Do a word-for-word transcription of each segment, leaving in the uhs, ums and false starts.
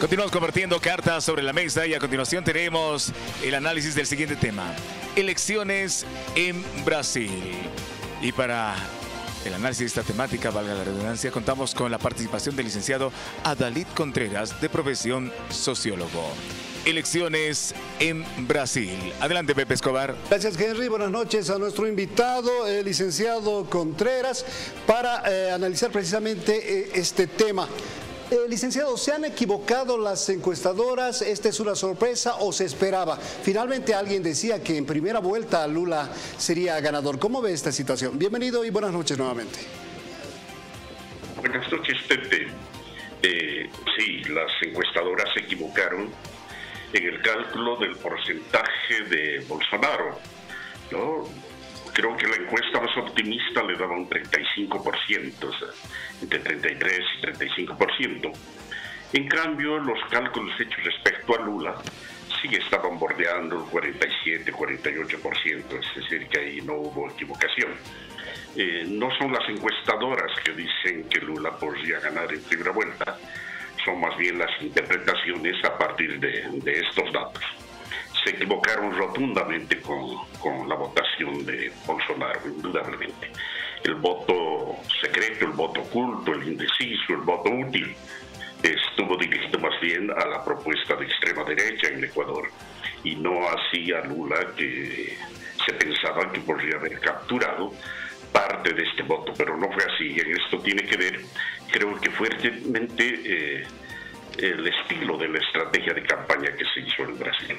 Continuamos compartiendo cartas sobre la mesa y a continuación tenemos el análisis del siguiente tema. Elecciones en Brasil. Y para el análisis de esta temática, valga la redundancia, contamos con la participación del licenciado Adalid Contreras, de profesión sociólogo. Elecciones en Brasil. Adelante, Pepe Escobar. Gracias, Henry. Buenas noches a nuestro invitado, el licenciado Contreras, para eh, analizar precisamente eh, este tema. Eh, licenciado, ¿se han equivocado las encuestadoras? ¿Esta es una sorpresa o se esperaba? Finalmente alguien decía que en primera vuelta Lula sería ganador. ¿Cómo ve esta situación? Bienvenido y buenas noches nuevamente. Buenas noches, Pepe. Eh, sí, las encuestadoras se equivocaron en el cálculo del porcentaje de Bolsonaro, ¿no? Creo que la encuesta más optimista le daba un treinta y cinco por ciento, o sea, entre treinta y tres y treinta y cinco por ciento. En cambio, los cálculos hechos respecto a Lula sí estaban bordeando el cuarenta y siete, cuarenta y ocho por ciento, es decir, que ahí no hubo equivocación. Eh, no son las encuestadoras que dicen que Lula podría ganar en primera vuelta, son más bien las interpretaciones a partir de, de estos datos. Se equivocaron rotundamente con, con la votación de Bolsonaro, indudablemente. El voto secreto, el voto oculto, el indeciso, el voto útil, estuvo dirigido más bien a la propuesta de extrema derecha en el Ecuador, y no así a Lula, que se pensaba que podría haber capturado parte de este voto, pero no fue así. En esto tiene que ver, creo que fuertemente, eh, el estilo de la estrategia de campaña que se hizo en Brasil.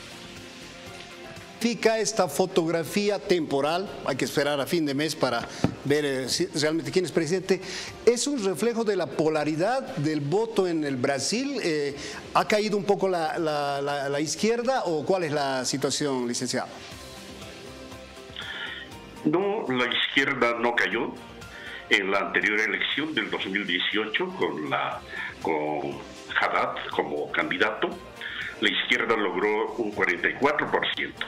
Esta fotografía temporal, hay que esperar a fin de mes para ver eh, si, realmente quién es presidente, ¿es un reflejo de la polaridad del voto en el Brasil? Eh, ¿Ha caído un poco la, la, la, la izquierda o cuál es la situación, licenciado? No, la izquierda no cayó. En la anterior elección del dos mil dieciocho, con, la, con Haddad como candidato, la izquierda logró un cuarenta y cuatro por ciento.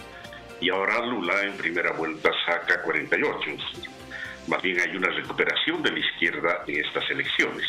Y ahora Lula en primera vuelta saca cuarenta y ocho por ciento. Más bien hay una recuperación de la izquierda en estas elecciones.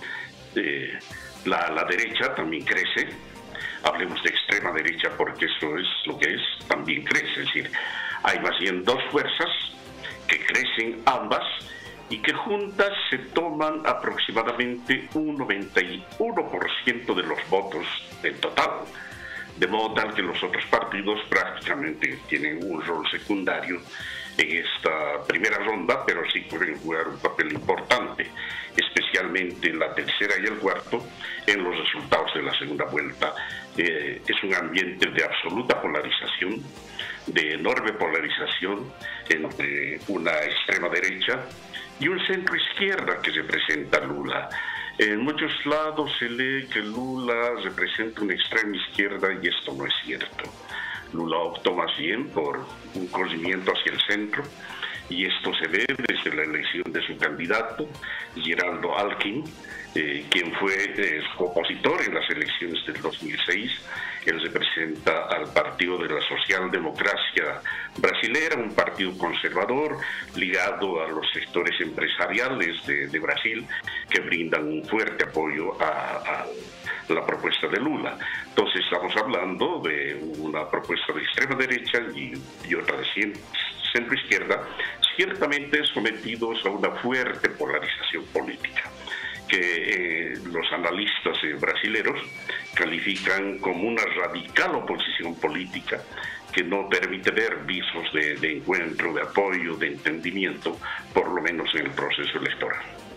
Eh, la, la derecha también crece. Hablemos de extrema derecha porque eso es lo que es, también crece. Es decir, hay más bien dos fuerzas que crecen ambas y que juntas se toman aproximadamente un noventa y uno por ciento de los votos en total. De modo tal que los otros partidos prácticamente tienen un rol secundario en esta primera ronda, pero sí pueden jugar un papel importante, especialmente en la tercera y el cuarto, en los resultados de la segunda vuelta. Eh, es un ambiente de absoluta polarización, de enorme polarización entre una extrema derecha y un centro izquierda que representa a Lula. En muchos lados se lee que Lula representa una extrema izquierda y esto no es cierto. Lula optó más bien por un corrimiento hacia el centro y esto se ve desde la elección de su candidato, Geraldo Alckmin, eh, quien fue eh, opositor en las elecciones del dos mil seis. Él representa al Partido de la Socialdemocracia Brasilera, un partido conservador ligado a los sectores empresariales de, de Brasil, que brindan un fuerte apoyo a, a la propuesta de Lula. Entonces estamos hablando de una propuesta de extrema derecha y, y otra de centro izquierda, ciertamente sometidos a una fuerte polarización política, que eh, los analistas eh, brasileros califican como una radical oposición política que no permite ver visos de, de encuentro, de apoyo, de entendimiento, por lo menos en el proceso electoral.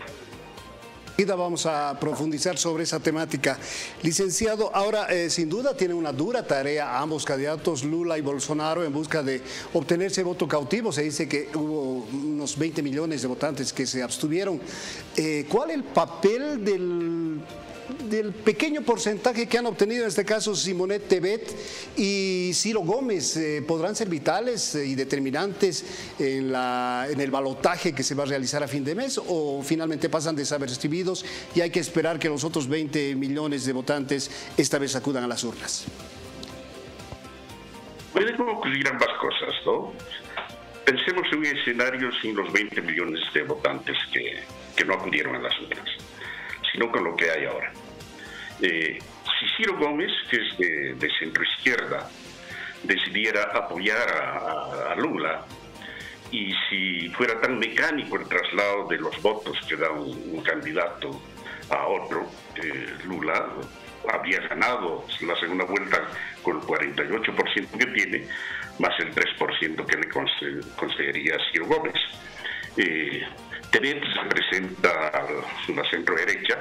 Vamos a profundizar sobre esa temática. Licenciado, ahora eh, sin duda tiene una dura tarea ambos candidatos, Lula y Bolsonaro, en busca de obtener ese voto cautivo. Se dice que hubo unos veinte millones de votantes que se abstuvieron. Eh, ¿Cuál es el papel del, del pequeño porcentaje que han obtenido, en este caso Simonet Tebet y Ciro Gómez? Eh, ¿Podrán ser vitales eh, y determinantes en, la, en el balotaje que se va a realizar a fin de mes o finalmente pasan desapercibidos y hay que esperar que los otros veinte millones de votantes esta vez acudan a las urnas? Pueden ocurrir ambas cosas, ¿no? Pensemos en un escenario sin los veinte millones de votantes que, que no acudieron a las urnas, sino con lo que hay ahora. Eh, si Ciro Gómez, que es de, de centro izquierda, decidiera apoyar a, a, a Lula, y si fuera tan mecánico el traslado de los votos que da un, un candidato a otro, eh, Lula habría ganado la segunda vuelta con el cuarenta y ocho por ciento que tiene, más el tres por ciento que le concedería a Ciro Gómez. Eh, Tebet representa la centro derecha,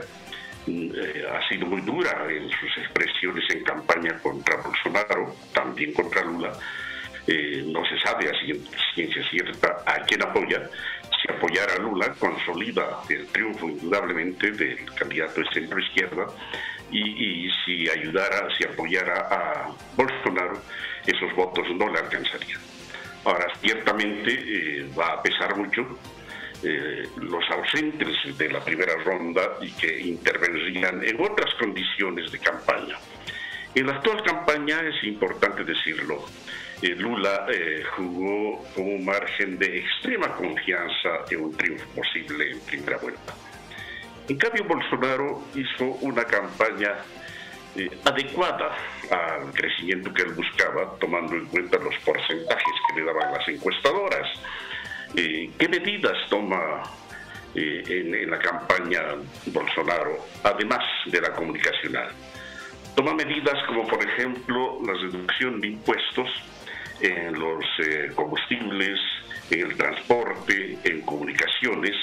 eh, ha sido muy dura en sus expresiones en campaña contra Bolsonaro, también contra Lula. Eh, no se sabe a ciencia cierta a quién apoya. Si apoyara a Lula, consolida el triunfo indudablemente del candidato de centro izquierda, y, y si ayudara, si apoyara a Bolsonaro, esos votos no le alcanzarían. Ahora, ciertamente eh, va a pesar mucho eh, los ausentes de la primera ronda y que intervendrían en otras condiciones de campaña. En la actual campaña, es importante decirlo, eh, Lula eh, jugó con un margen de extrema confianza en un triunfo posible en primera vuelta. En cambio, Bolsonaro hizo una campaña eh, adecuada al crecimiento que él buscaba, tomando en cuenta los porcentajes que le daban las encuestadoras. Eh, ¿Qué medidas toma eh, en, en la campaña Bolsonaro, además de la comunicacional? Toma medidas como, por ejemplo, la reducción de impuestos en los eh, combustibles, en el transporte, en comunicaciones.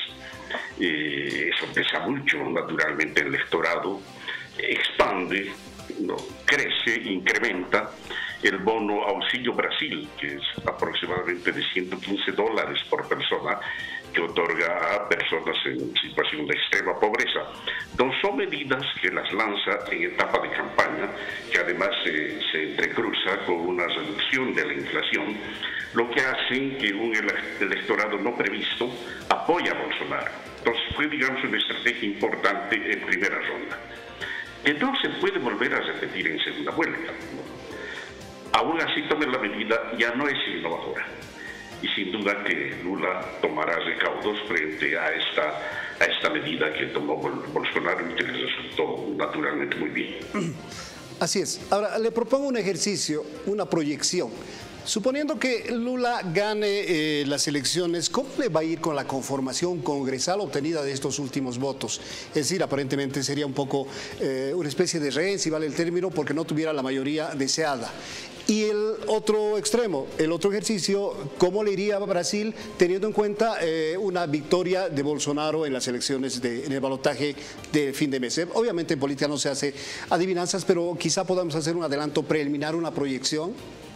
Eh, eso pesa mucho, naturalmente, el electorado. Expande, ¿no? Crece, incrementa el bono Auxilio Brasil, que es aproximadamente de ciento quince dólares por persona, que otorga a personas en situación de extrema pobreza. Entonces, son medidas que las lanza en etapa de campaña, que además eh, se entrecruza con una reducción de la inflación, lo que hace que un electorado no previsto apoya a Bolsonaro. Entonces, fue, digamos, una estrategia importante en primera ronda. Entonces, se puede volver a repetir en segunda vuelta. Aún así, tome la medida, ya no es innovadora. Y sin duda que Lula tomará recaudos frente a esta, a esta medida que tomó Bolsonaro y que le resultó naturalmente muy bien. Así es. Ahora, le propongo un ejercicio, una proyección. Suponiendo que Lula gane eh, las elecciones, ¿cómo le va a ir con la conformación congresal obtenida de estos últimos votos? Es decir, aparentemente sería un poco eh, una especie de rehén, si vale el término, porque no tuviera la mayoría deseada. Y el otro extremo, el otro ejercicio, ¿cómo le iría a Brasil teniendo en cuenta eh, una victoria de Bolsonaro en las elecciones, de, en el balotaje de fin de mes? Eh, obviamente en política no se hace adivinanzas, pero quizá podamos hacer un adelanto preliminar, una proyección.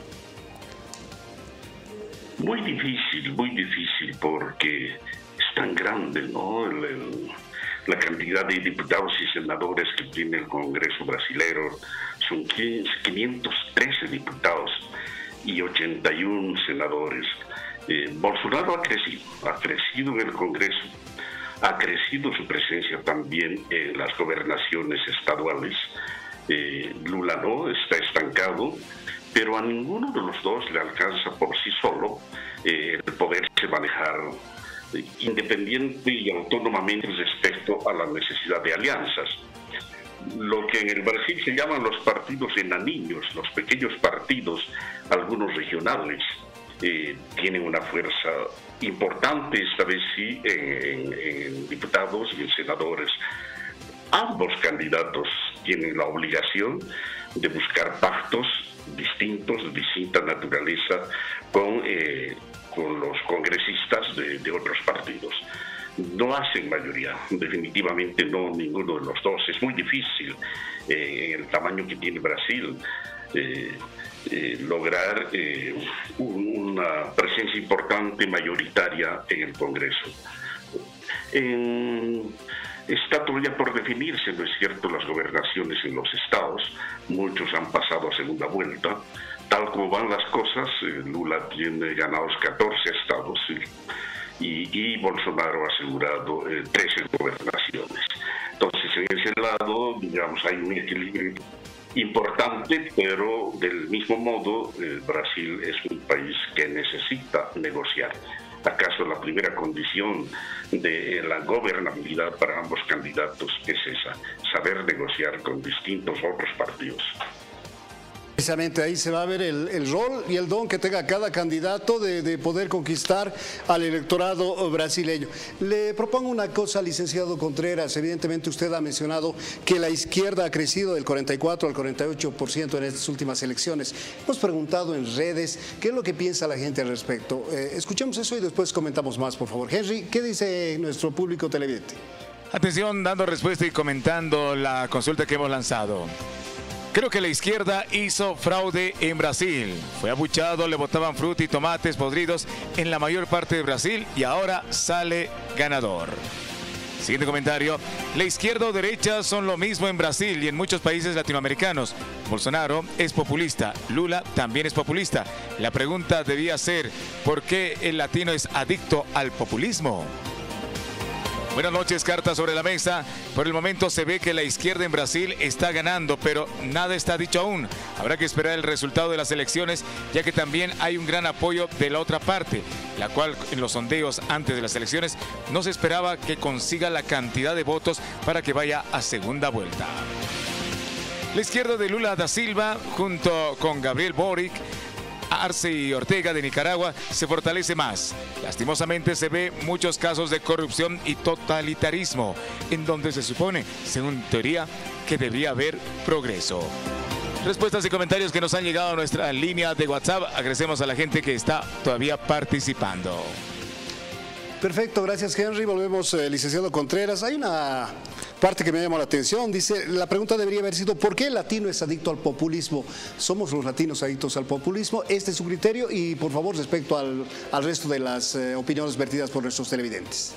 Muy difícil, muy difícil, porque es tan grande, ¿no? El, el, la cantidad de diputados y senadores que tiene el Congreso brasilero. Son quinientos trece diputados y ochenta y uno senadores. Eh, Bolsonaro ha crecido, ha crecido en el Congreso, ha crecido su presencia también en las gobernaciones estaduales. Eh, Lula no, está estancado, pero a ninguno de los dos le alcanza por sí solo eh, el poderse manejar eh, independiente y autónomamente respecto a la necesidad de alianzas. Lo que en el Brasil se llaman los partidos enaniños, los pequeños partidos, algunos regionales, eh, tienen una fuerza importante, esta vez sí, en, en, en diputados y en senadores. Ambos candidatos tienen la obligación de buscar pactos distintos, de distinta naturaleza, con, eh, con los congresistas de, de otros partidos. No hacen mayoría, definitivamente no, ninguno de los dos. Es muy difícil, eh, en el tamaño que tiene Brasil, eh, eh, lograr eh, un, una presencia importante, mayoritaria en el Congreso. En, Está todavía por definirse, ¿no es cierto?, las gobernaciones en los estados. Muchos han pasado a segunda vuelta. Tal como van las cosas, eh, Lula tiene ganados catorce estados y, y Bolsonaro ha asegurado eh, trece gobernaciones. Entonces, en ese lado, digamos, hay un equilibrio importante, pero del mismo modo, eh, Brasil es un país que necesita negociar. ¿Acaso la primera condición de la gobernabilidad para ambos candidatos es esa, saber negociar con distintos otros partidos? Precisamente ahí se va a ver el, el rol y el don que tenga cada candidato de, de poder conquistar al electorado brasileño. Le propongo una cosa, licenciado Contreras. Evidentemente usted ha mencionado que la izquierda ha crecido del cuarenta y cuatro al cuarenta y ocho por ciento en estas últimas elecciones. Hemos preguntado en redes qué es lo que piensa la gente al respecto. Eh, escuchemos eso y después comentamos más, por favor. Henry, ¿qué dice nuestro público televidente? Atención, dando respuesta y comentando la consulta que hemos lanzado. Creo que la izquierda hizo fraude en Brasil. Fue abuchado, le botaban fruta y tomates podridos en la mayor parte de Brasil y ahora sale ganador. Siguiente comentario. La izquierda o derecha son lo mismo en Brasil y en muchos países latinoamericanos. Bolsonaro es populista, Lula también es populista. La pregunta debía ser, ¿por qué el latino es adicto al populismo? Buenas noches, cartas sobre la mesa. Por el momento se ve que la izquierda en Brasil está ganando, pero nada está dicho aún. Habrá que esperar el resultado de las elecciones, ya que también hay un gran apoyo de la otra parte, la cual en los sondeos antes de las elecciones no se esperaba que consiga la cantidad de votos para que vaya a segunda vuelta. La izquierda de Lula da Silva, junto con Gabriel Boric, Arce y Ortega de Nicaragua, se fortalece más. Lastimosamente se ve muchos casos de corrupción y totalitarismo, en donde se supone, según teoría, que debería haber progreso. Respuestas y comentarios que nos han llegado a nuestra línea de WhatsApp. Agradecemos a la gente que está todavía participando. Perfecto, gracias Henry. Volvemos, eh, licenciado Contreras. Hay una parte que me llamó la atención. Dice, la pregunta debería haber sido, ¿por qué el latino es adicto al populismo? ¿Somos los latinos adictos al populismo? Este es su criterio y, por favor, respecto al, al resto de las eh, opiniones vertidas por nuestros televidentes.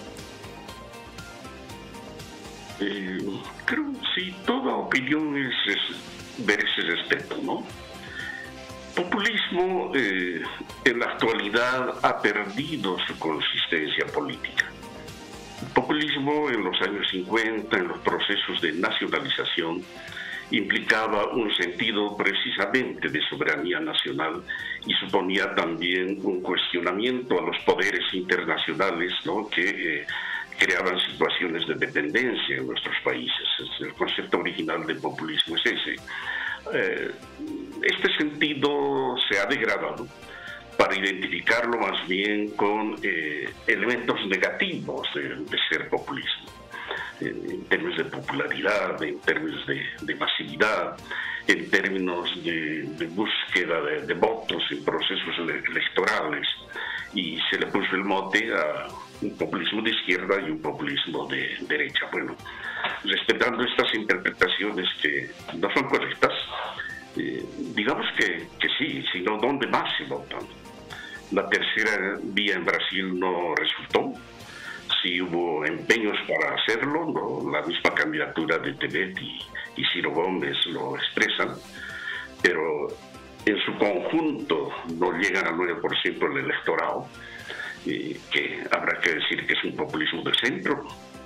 Eh, creo que sí, toda opinión es, es ver ese respeto, ¿no? Populismo eh, en la actualidad ha perdido su consistencia política. El populismo en los años cincuenta, en los procesos de nacionalización, implicaba un sentido precisamente de soberanía nacional y suponía también un cuestionamiento a los poderes internacionales, ¿no?, que eh, creaban situaciones de dependencia en nuestros países. El concepto original del populismo es ese. Eh, este sentido se ha degradado para identificarlo más bien con eh, elementos negativos de, de ser populismo, en, en términos de popularidad, en términos de, de masividad, en términos de, de búsqueda de, de votos en procesos ele electorales, y se le puso el mote a un populismo de izquierda y un populismo de derecha. Bueno, respetando estas interpretaciones que no son correctas, eh, digamos que, que sí, sino ¿dónde más se votan? La tercera vía en Brasil no resultó. Sí hubo empeños para hacerlo, ¿no? La misma candidatura de Tebet y, y Ciro Gómez lo expresan, pero en su conjunto no llegan al nueve por ciento del electorado, eh, que habrá que decir que es un populismo de centro.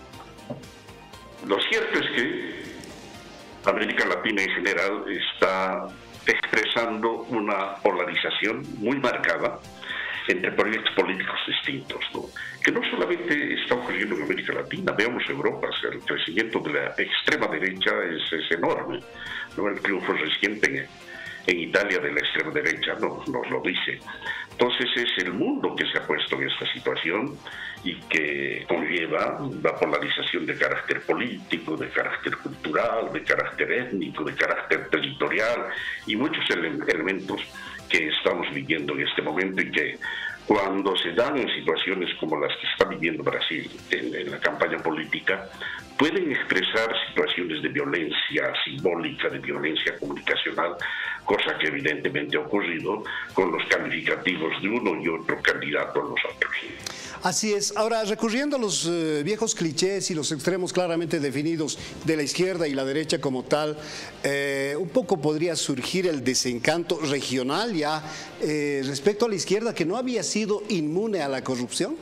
Lo cierto es que América Latina en general está expresando una polarización muy marcada entre proyectos políticos distintos, ¿no?, que no solamente está ocurriendo en América Latina. Veamos Europa, o sea, el crecimiento de la extrema derecha es, es enorme, ¿no? El triunfo reciente en, en Italia de la extrema derecha no, nos lo dice. Entonces es el mundo que se ha puesto en esta situación y que conlleva la polarización de carácter político, de carácter cultural, de carácter étnico, de carácter territorial y muchos ele elementos que estamos viviendo en este momento, y que cuando se dan en situaciones como las que está viviendo Brasil en, en la campaña política, pueden expresar situaciones de violencia simbólica, de violencia comunicacional, cosa que evidentemente ha ocurrido con los calificativos de uno y otro candidato a los otros. Así es. Ahora, recurriendo a los eh, viejos clichés y los extremos claramente definidos de la izquierda y la derecha como tal, eh, un poco podría surgir el desencanto regional ya eh, respecto a la izquierda, que no había sido inmune a la corrupción.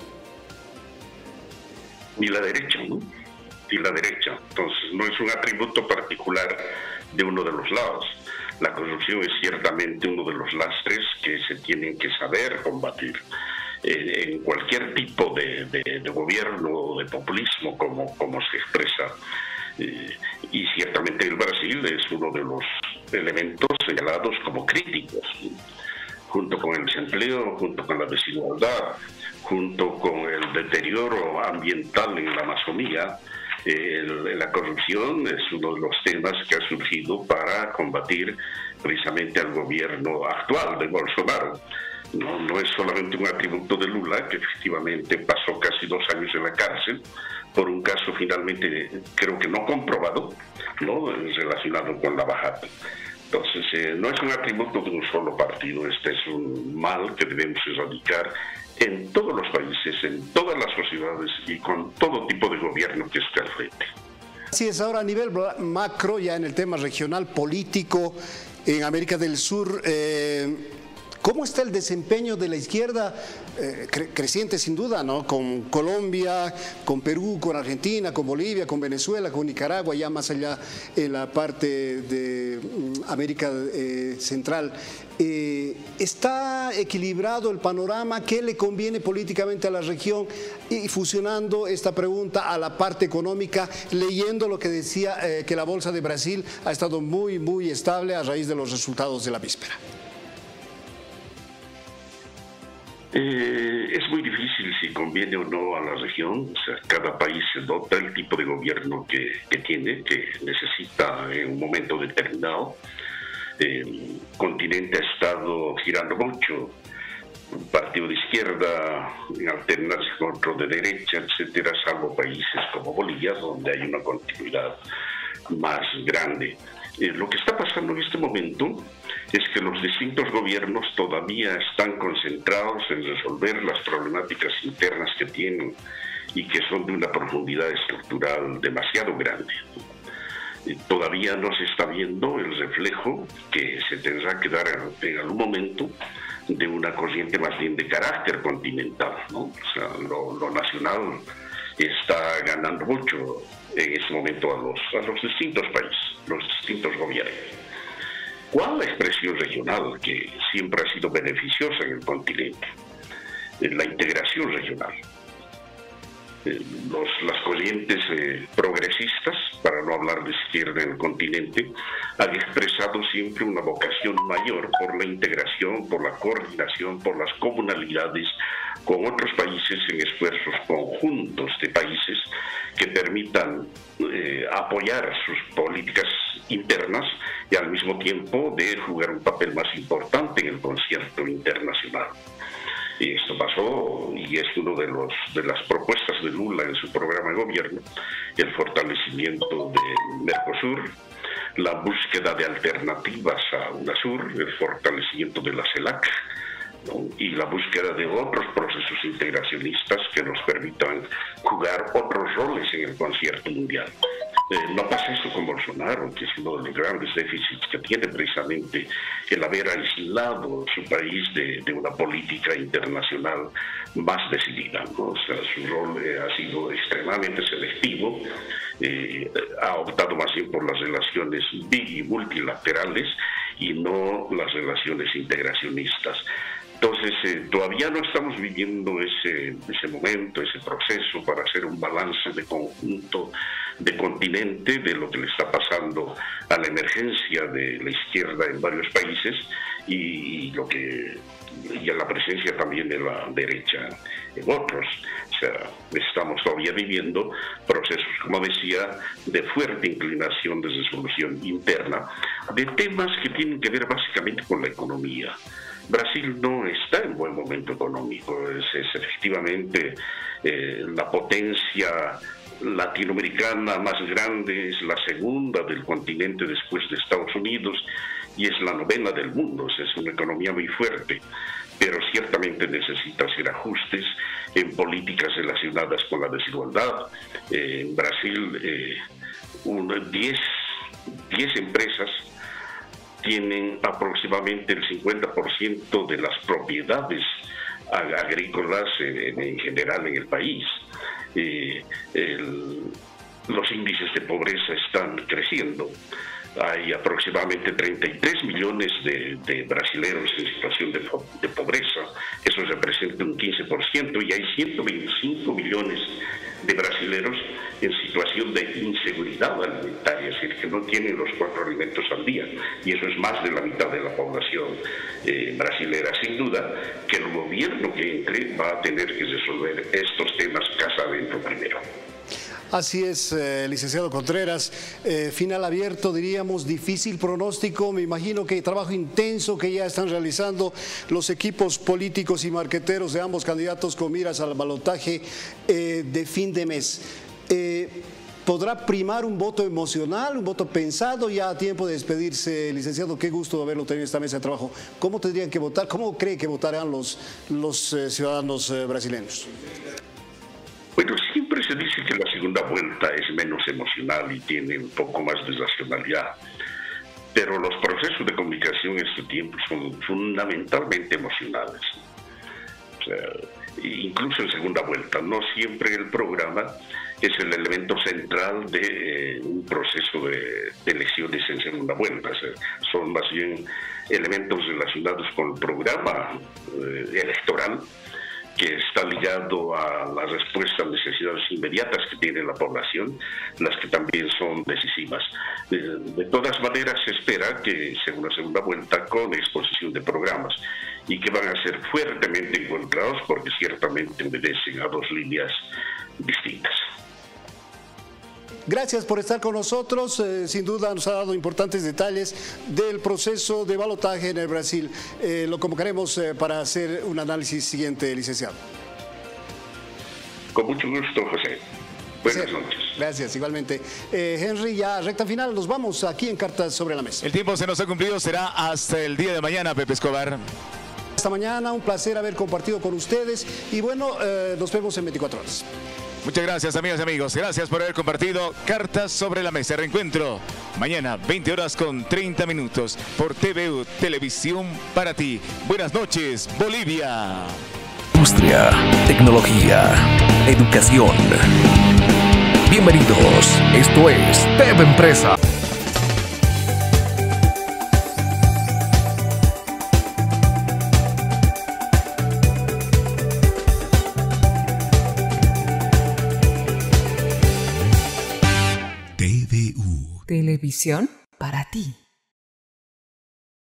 Ni la derecha, ¿no? Y la derecha. Entonces, no es un atributo particular de uno de los lados. La corrupción es ciertamente uno de los lastres que se tienen que saber combatir. eh, en cualquier tipo de, de, de gobierno, de populismo, como, como se expresa. Eh, y ciertamente el Brasil es uno de los elementos señalados como críticos, ¿sí? Junto con el desempleo, junto con la desigualdad, junto con el deterioro ambiental en la Amazonía. Eh, el, la corrupción es uno de los temas que ha surgido para combatir precisamente al gobierno actual de Bolsonaro. No, no es solamente un atributo de Lula, que efectivamente pasó casi dos años en la cárcel por un caso finalmente creo que no comprobado, ¿no?, relacionado con la bajada. Entonces, eh, no es un atributo de un solo partido, este es un mal que debemos erradicar en todos los países, en todas las sociedades y con todo tipo de gobierno que esté al frente. Así es, ahora a nivel macro, ya en el tema regional, político, en América del Sur, eh, ¿cómo está el desempeño de la izquierda? Eh, cre creciente sin duda, ¿no? Con Colombia, con Perú, con Argentina, con Bolivia, con Venezuela, con Nicaragua, ya más allá en la parte de um, América eh, Central. Eh, ¿Está equilibrado el panorama? ¿Qué le conviene políticamente a la región? Y fusionando esta pregunta a la parte económica, leyendo lo que decía eh, que la Bolsa de Brasil ha estado muy, muy estable a raíz de los resultados de la víspera. Eh, es muy difícil si conviene o no a la región. O sea, cada país se dota el tipo de gobierno que, que tiene, que necesita en un momento determinado. El continente ha estado girando mucho, un partido de izquierda en alternarse con otro de derecha, etcétera, salvo países como Bolivia, donde hay una continuidad más grande. Eh, lo que está pasando en este momento es que los distintos gobiernos todavía están concentrados en resolver las problemáticas internas que tienen y que son de una profundidad estructural demasiado grande. Eh, todavía no se está viendo el reflejo que se tendrá que dar en, en algún momento de una corriente más bien de carácter continental, ¿no? O sea, lo, lo nacional está ganando mucho en este momento a los, a los distintos países, los distintos gobiernos. ¿Cuál la expresión regional que siempre ha sido beneficiosa en el continente? La integración regional. Los, las corrientes eh, progresistas, para no hablar de izquierda en el continente, han expresado siempre una vocación mayor por la integración, por la coordinación, por las comunalidades con otros países en esfuerzos conjuntos de países que permitan eh, apoyar sus políticas internas y al mismo tiempo de jugar un papel más importante en el concierto internacional. Y esto pasó y es uno de los de las propuestas de Lula en su programa de gobierno, el fortalecimiento de Mercosur, la búsqueda de alternativas a UNASUR, el fortalecimiento de la CELAC, ¿no?, y la búsqueda de otros procesos integracionistas que nos permitan jugar otros roles en el concierto mundial. Eh, no pasa eso con Bolsonaro, que es uno de los grandes déficits que tiene precisamente el haber aislado su país de, de una política internacional más decidida, ¿no? O sea, su rol eh, ha sido extremadamente selectivo, eh, ha optado más bien por las relaciones bi- y multilaterales y no las relaciones integracionistas. Entonces, eh, todavía no estamos viviendo ese, ese momento, ese proceso para hacer un balance de conjunto, de continente, de lo que le está pasando a la emergencia de la izquierda en varios países y, y lo que y a la presencia también de la derecha en otros. O sea, estamos todavía viviendo procesos, como decía, de fuerte inclinación de resolución interna de temas que tienen que ver básicamente con la economía. Brasil no está en buen momento económico, es, es efectivamente eh, la potencia latinoamericana más grande, es la segunda del continente después de Estados Unidos y es la novena del mundo, o sea, es una economía muy fuerte, pero ciertamente necesita hacer ajustes en políticas relacionadas con la desigualdad. Eh, en Brasil, eh, diez empresas tienen aproximadamente el cincuenta por ciento de las propiedades agrícolas en, en general en el país. Eh, el, los índices de pobreza están creciendo. Hay aproximadamente treinta y tres millones de, de brasileños en situación de, de pobreza, eso representa un quince por ciento, y hay ciento veinticinco millones de brasileños en situación de inseguridad alimentaria, es decir, que no tienen los cuatro alimentos al día, y eso es más de la mitad de la población eh, brasilera. Sin duda que el gobierno que entre va a tener que resolver estos temas casa adentro primero. Así es, eh, licenciado Contreras. Eh, final abierto, diríamos, difícil pronóstico. Me imagino que trabajo intenso que ya están realizando los equipos políticos y marqueteros de ambos candidatos con miras al balotaje eh, de fin de mes. Eh, ¿Podrá primar un voto emocional, un voto pensado ya a tiempo de despedirse? Licenciado, qué gusto haberlo tenido en esta mesa de trabajo. ¿Cómo tendrían que votar? ¿Cómo cree que votarán los, los eh, ciudadanos eh, brasileños? Bueno, siempre se dice que la segunda vuelta es menos emocional y tiene un poco más de racionalidad, pero los procesos de comunicación en este tiempo son fundamentalmente emocionales. O sea, incluso en segunda vuelta, no siempre el programa es el elemento central de eh, un proceso de, de elecciones en segunda vuelta. O sea, son más bien elementos relacionados con el programa eh, electoral, que está ligado a la respuesta a necesidades inmediatas que tiene la población, las que también son decisivas. De, de todas maneras, se espera que sea una segunda vuelta con exposición de programas y que van a ser fuertemente encontrados porque ciertamente obedecen a dos líneas distintas. Gracias por estar con nosotros. Eh, sin duda nos ha dado importantes detalles del proceso de balotaje en el Brasil. Eh, lo convocaremos eh, para hacer un análisis siguiente, licenciado. Con mucho gusto, José. Buenas sí. noches. Gracias, igualmente. Eh, Henry, ya recta final, nos vamos aquí en Cartas sobre la Mesa. El tiempo se nos ha cumplido, será hasta el día de mañana, Pepe Escobar. Hasta mañana, un placer haber compartido con ustedes y bueno, eh, nos vemos en veinticuatro horas. Muchas gracias, amigas y amigos. Gracias por haber compartido Cartas sobre la Mesa. Reencuentro mañana, veinte horas con treinta minutos por T V U, Televisión para ti. Buenas noches, Bolivia. Industria, tecnología, educación. Bienvenidos. Esto es T V Empresa. Televisión para ti.